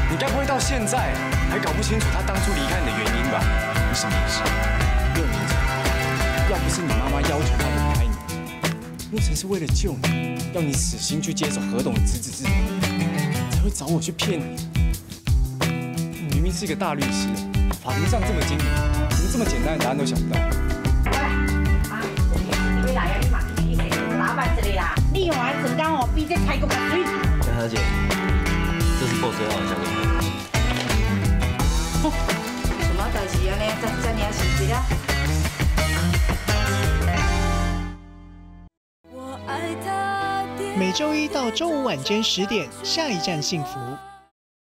你该不会到现在还搞不清楚他当初离开你的原因吧？你什么意思？6年前，要不是你妈妈要求他离开你，陆晨是为了救你，要你死心去接手何董的侄子之名，才会找我去骗你。你明明是一个大律师，法庭上这么精明，怎么这么简单的答案都想不到？ 你来啊！你嘛去去打扮一下啦！你还成天哦比这开国较水。 杨小姐，这是 boss 要的交给你。 什么代志安尼？这尔细节啊！ 每周一到周五晚间10点，下一站幸福。